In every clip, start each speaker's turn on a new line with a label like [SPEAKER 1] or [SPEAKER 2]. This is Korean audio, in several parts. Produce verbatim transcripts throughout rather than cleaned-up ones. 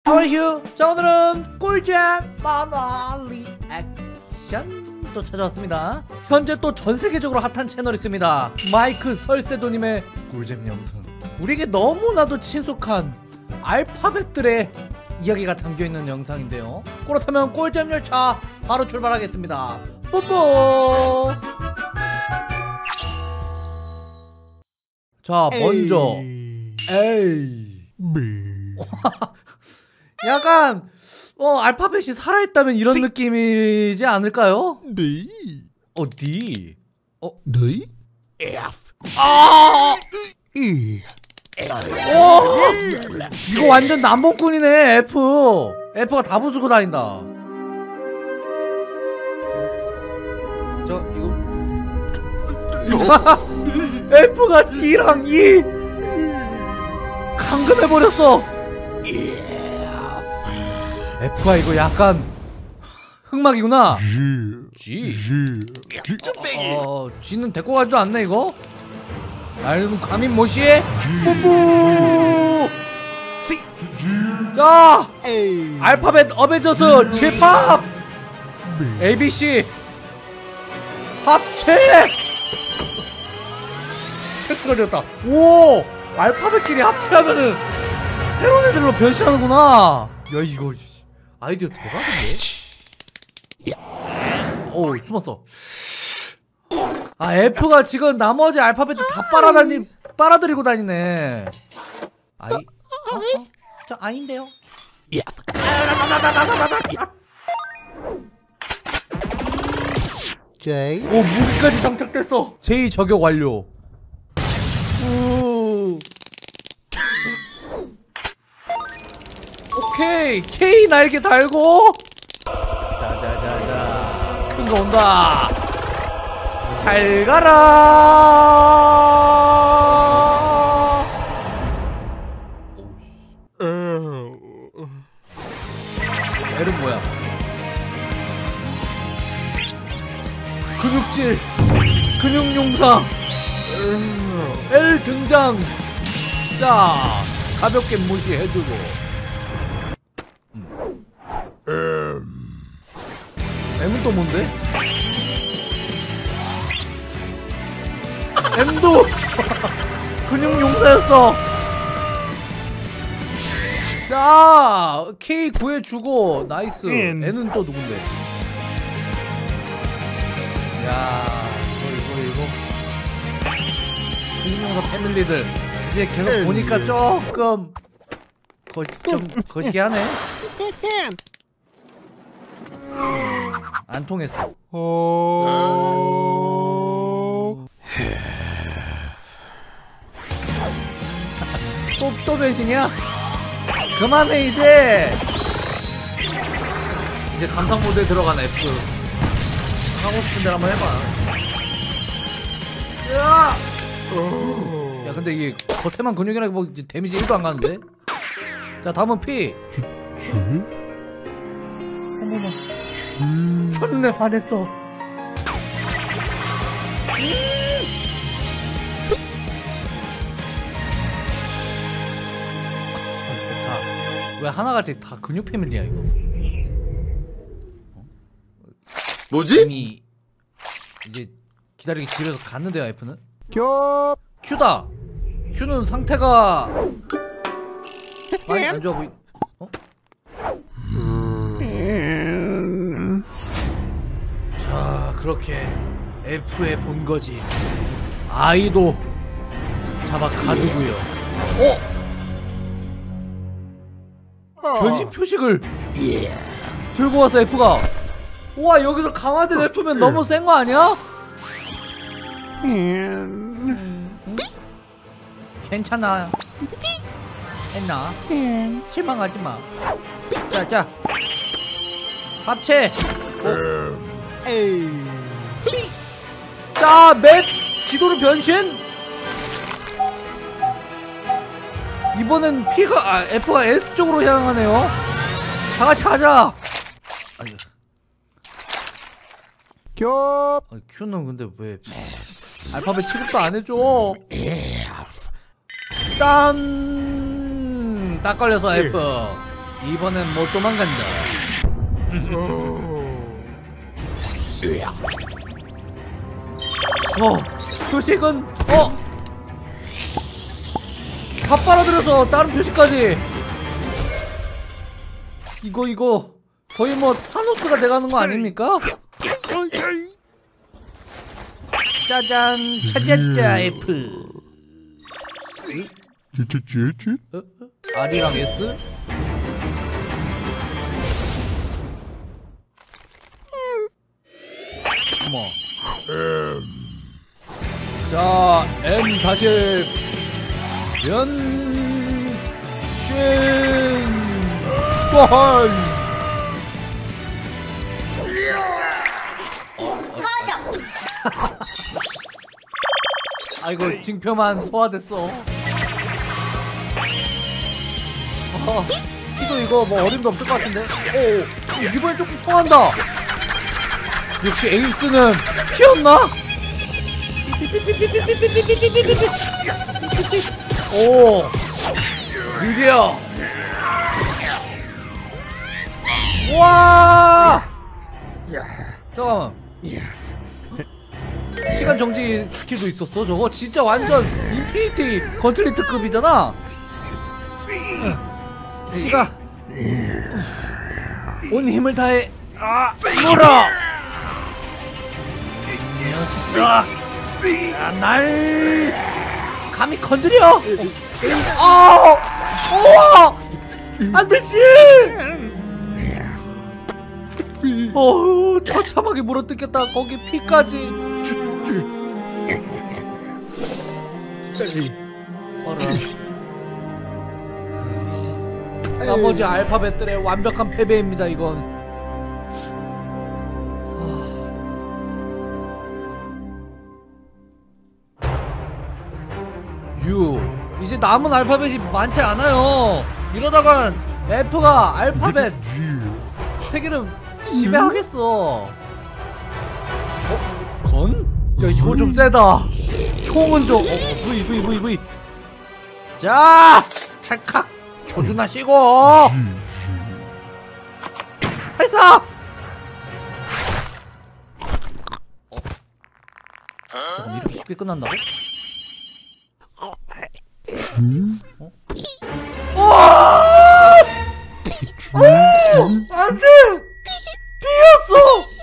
[SPEAKER 1] How are you? 자, 오늘은 꿀잼 만화 리액션 또 찾아왔습니다. 현재 또 전세계적으로 핫한 채널이 있습니다. 마이크 설세도님의 꿀잼 영상. 우리에게 너무나도 친숙한 알파벳들의 이야기가 담겨있는 영상인데요. 그렇다면 꿀잼 열차 바로 출발하겠습니다. 뽀뽀. 자, 먼저 에이 약간 어 알파벳이 살아있다면 이런 시... 느낌이지 않을까요?
[SPEAKER 2] 네.
[SPEAKER 1] 어 D. 어
[SPEAKER 2] 네.
[SPEAKER 1] F. 아. E. 오. 이거 완전 남봉꾼이네. F. F가 다 부수고 다닌다. 저 이거 F가 D랑 E 감금해버렸어. F가 이거 약간 흑막이구나. G. G. 어, G는 데리고 가지도 않네 이거. 날 감히 뭐시해? 뿜뿜. 자, 알파벳 어벤져스 J-팝 에이비씨 합체. 팩트가 되었다. 오, 알파벳끼리 합체하면은 새로운 애들로 변신하는구나. 야, 이거 아이디어 대박인데? 오, 숨었어. 아, F가 지금 나머지 알파벳도 다 빨아다니, 빨아들이고 다니네. 아이, 어? 어? 저 아인데요?
[SPEAKER 2] J.
[SPEAKER 1] 오, 무기까지 장착됐어. J 저격 완료. 우. 오케이, K 날개 달고. 자자자자, 큰 거 온다. 잘 가라. L은 뭐야? 근육질, 근육용사. L 등장. 자, 가볍게 무시해주고. 음. M은 또 뭔데? M도 근육용사였어. 자, K 구해주고. 나이스.
[SPEAKER 2] N.
[SPEAKER 1] N은 또 누군데? 야, 이거 이거 이거 근육용사 패밀리들 이제 계속 N. 보니까 조금 거, 좀 거시기 하네. 안 통했어. 어... 또, 또 변신이야? 그만해 이제. 이제 감상 모드에 들어간 F. 하고 싶은 대로 한번 해봐. 야! 야, 근데 이게 겉에만 근육이라고 뭐 데미지 일도 안 가는데? 자, 다음은 P. 어머머. 첫눈에 반했어. 왜 하나같이 다 근육 패밀리야 이거? 어?
[SPEAKER 3] 뭐지?
[SPEAKER 1] 이미 이제 기다리기 지려서 갔는데요. F는
[SPEAKER 2] 교.
[SPEAKER 1] Q다. Q는 상태가 많이 안 좋아 보이. 어? 음... 자, 그렇게 F의 본거지 I도 잡아 가두고요. 어? 변신 표식을 들고 와서 F가. 우와, 여기서 강화된 F면 너무 센 거 아니야? 응? 괜찮아. 했나? 실망하지 마. 자, 자. 합체.
[SPEAKER 2] 에이.
[SPEAKER 1] 자, 맵 지도로 변신. 이번엔 P가 아, F가 S 쪽으로 향하네요. 다 같이 가자. 아니.
[SPEAKER 2] 교.
[SPEAKER 1] 아니, Q는 근데 왜 알파벳 취급도 안 해줘? 딴. 딱 걸려서 F. 이번엔 못 도망간다. 어, 표식은 어, 다 빨아들여서 다른 표식까지. 이거 이거 거의 뭐 타노스가 돼가는 거 아닙니까? 짜잔, 찾았자 F.
[SPEAKER 2] 찌찌찌찌.
[SPEAKER 1] 어? 어? R이랑 S? 어머. 자, M 다시 변신. 헐. 아이고, 징표만 소화됐어. 어, 키도 이거 뭐 어림도 없을 것 같은데. 오, 이번엔 조금 통한다. 역시 에이스는 피었나? 오, 느려. 와! 잠깐만. 시간 정지 스킬도 있었어. 저거 진짜 완전 인피니티 건틀리트급이잖아. 시가 온 힘을 다해. 아, 물어. 녀석, 야, 날 감히 건드려. 아, 우와, 안 되지. 어우, 처참하게 물어뜯겼다. 거기 피까지. 어라. 나머지 알파벳들의 완벽한 패배입니다. 이건. U. 이제 남은 알파벳이 많지 않아요. 이러다간 F가 알파벳 세 개를 지배하겠어. 어? 건? 야, 이거 좀 세다. 총은 좀. 어, V V V V. 자, 찰칵 조준하시고 발사. 어? 잠깐, 이렇게 쉽게 끝난다고? 어? 와! 안돼! 비었어!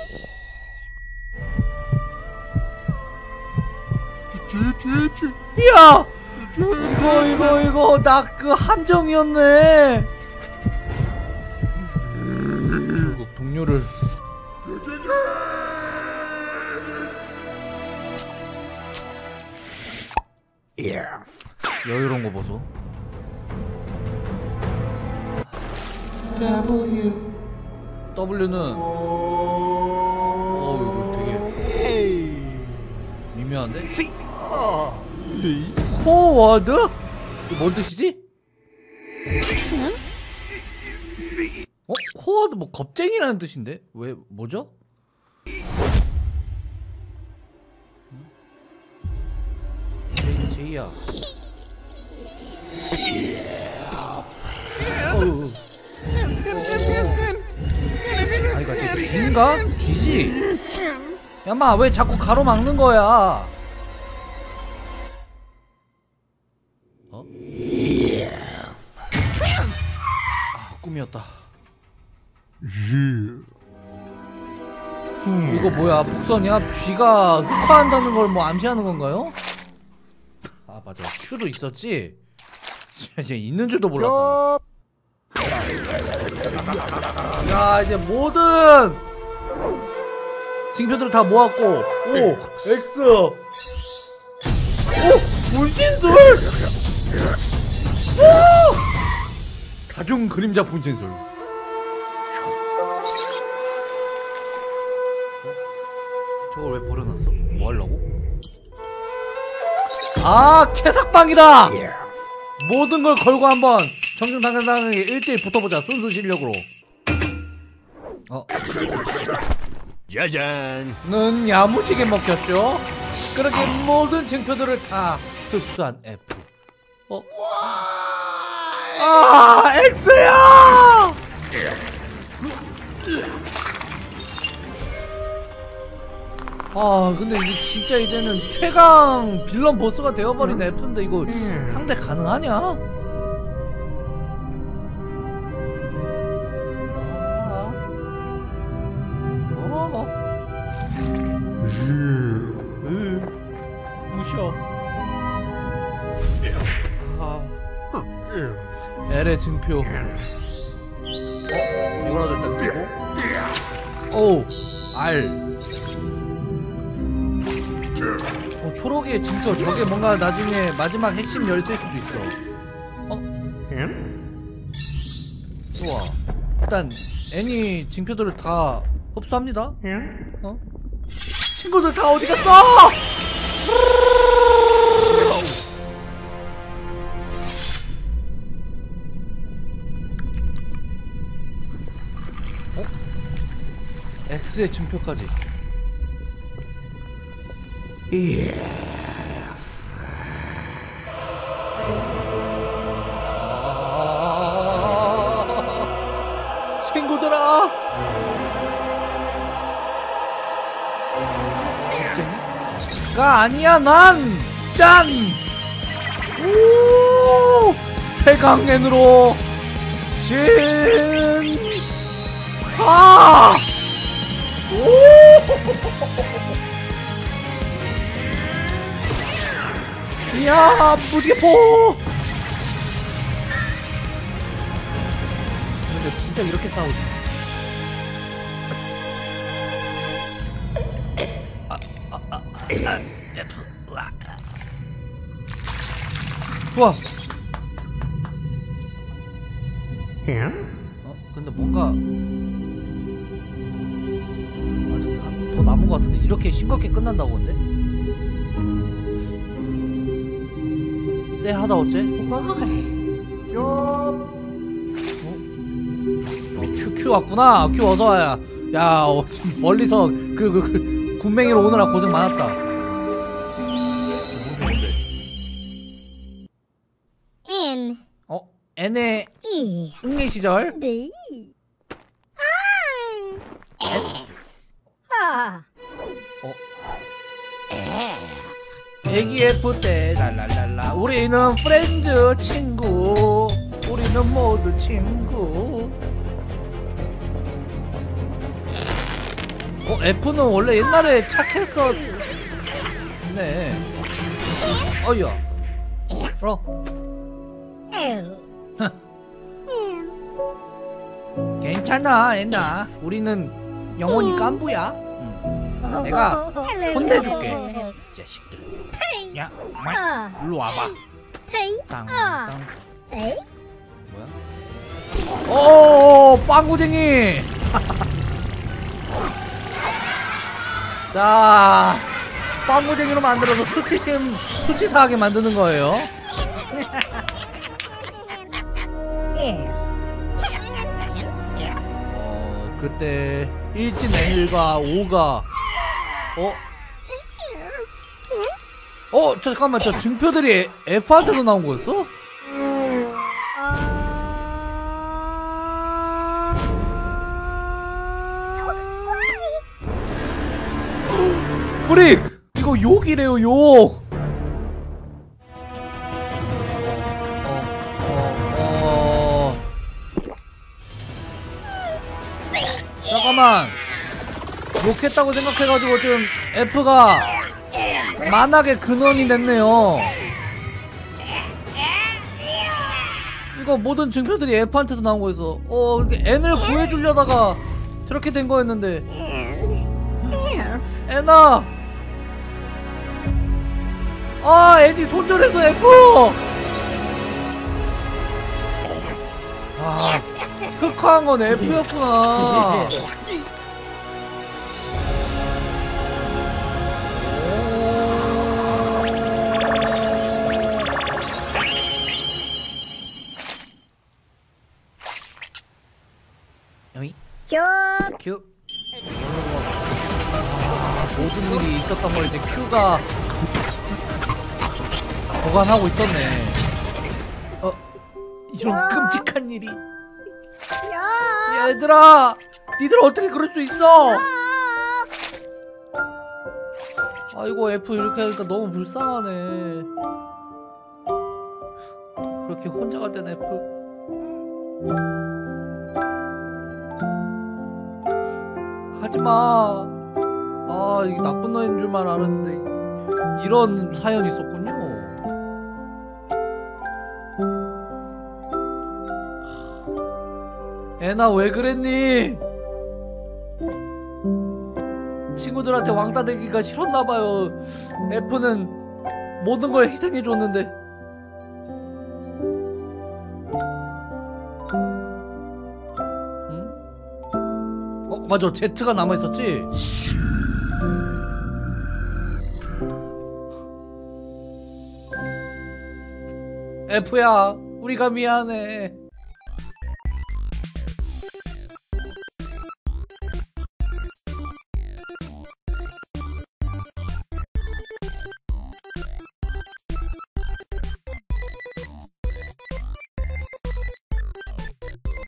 [SPEAKER 1] 야! 이거 이거 이거 나 그 함정이었네. 결국 동료를. 여유로운 거 보소. W. W는 어 이거 되게 미묘한데? 코워드? 이거 뭔 뜻이지? 어? 코워드 뭐 겁쟁이라는 뜻인데? 왜 뭐죠? 제이야. 어우. 아 이거 진짜 쥐인가? 쥐지? 야마 왜 자꾸 가로막는 거야? 어? 아, 꿈이었다. 이거 뭐야, 복선이야? 쥐가 흑화한다는 걸 뭐 암시하는 건가요? 아 맞아, 큐도 있었지? 이제 있는 줄도 몰랐다. 야, 이제 모든 징표들을 다 모았고, 오! X! 오! 분신술! 오! 다중 그림자 분신술. 저걸 왜 버려놨어? 뭐 하려고? 아, 캐삭방이다! 모든 걸 걸고 한번 정정당당하게 일 대 일 붙어보자. 순수 실력으로. 어?
[SPEAKER 2] 짜잔.
[SPEAKER 1] 는 야무지게 먹혔죠? 그렇게 모든 징표들을 다 흡수한 F. 어? 아, X야! 아 근데 이제 진짜 이제는 최강 빌런 보스가 되어버린 F인데 이거 상대 가능하냐? 아. 어. 으. 무셔. 아. L의 증표. 어? 이거라도 일단 끼고. 오. R. 어, 초록의 진짜 저게 뭔가 나중에 마지막 핵심 열쇠일 수도 있어. 어? 좋아. 일단 애니 징표들을 다 흡수합니다. 어? 친구들 다 어디 갔어? 어? X의 징표까지. 예. 아... 친구들아. 겁쟁이가 아니야 난. 짠. 오. 최강맨으로 신. 아. 오. 이야 무지개포. 근데 진짜 이렇게 싸우지? 아, 아, 아, 아, F. 좋아. 어? 근데 뭔가 아직 더 남은 것 같은데 이렇게 싱겁게 끝난다고 근데? 쎄하다 어째?
[SPEAKER 2] 쪽.
[SPEAKER 1] 어? 큐, 큐 왔구나. 큐 어서와야. 야 어, 지금 멀리서 그, 그, 그 군맹이로 오느라 고생 많았다. 뭔데?
[SPEAKER 4] N
[SPEAKER 1] 어? N의
[SPEAKER 4] E
[SPEAKER 1] 응애 시절?
[SPEAKER 4] D I
[SPEAKER 1] S.
[SPEAKER 4] R
[SPEAKER 1] 어? 애기 F 때 랄랄랄라 우리는 프렌즈 친구. 우리는 모두 친구. 어? F는 원래 옛날에 착했었. 네. 어이야. 어?
[SPEAKER 4] L
[SPEAKER 1] 괜찮아 애나. 우리는 영원히 깐부야. 응. 내가 혼내줄게 이 자식들. 야 말. 일로 와봐.
[SPEAKER 4] T
[SPEAKER 1] 땅땅.
[SPEAKER 4] A
[SPEAKER 1] 뭐야? 오 빵구쟁이. 자 빵구쟁이로 만들어서 수치심 수치사하게 만드는 거예요.
[SPEAKER 4] L
[SPEAKER 1] 어 그때 일진 L과 O가 어? 어 잠깐만 저 증표들이 F한테도 나온 거였어? 프릭! 이거 욕이래요 욕! 어, 어, 어... 잠깐만 욕했다고 생각해가지고 좀 F가 만악의 근원이 됐네요. 이거 모든 증표들이 F한테도 나온 거였어. 어 이게 N을 구해주려다가 저렇게 된 거였는데. N아! 아 N이 손절해서 F! 아 흑화한 건 F였구나. 여기
[SPEAKER 4] Q
[SPEAKER 1] 큐. 아, 모든 일이 있었던 걸 이제 Q가 보관하고 있었네. 어 이런 끔찍한 일이.
[SPEAKER 4] 야
[SPEAKER 1] 얘들아 니들 어떻게 그럴 수 있어? 아이고 F 이렇게 하니까 너무 불쌍하네. 그렇게 혼자가 된 F. 가지마. 아 이게 나쁜 놈인 줄만 아는데 이런 사연이 있었군요. 애나 왜 그랬니? 친구들한테 왕따 되기가 싫었나봐요. F는 모든 걸 희생해줬는데. 응? 어 맞아 Z가 남아있었지? F야 우리가 미안해.